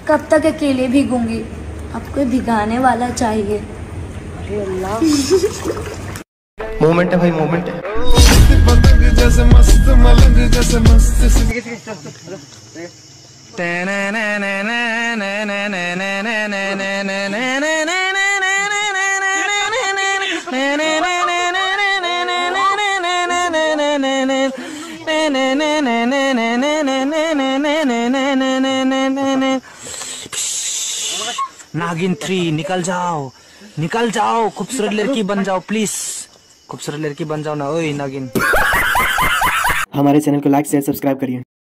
कब तक अकेले भीगूंगी, अब कोई भिगाने वाला चाहिए। अरे अल्लाह। मोमेंट है भाई, मोमेंट है। जैसे मस्त मलंग जैसे मस्त नागिन 3 निकल जाओ, निकल जाओ, खूबसूरत लड़की बन जाओ प्लीज, खूबसूरत लड़की बन जाओ ना। ओए नागिन। हमारे चैनल को लाइक शेयर सब्सक्राइब करिए।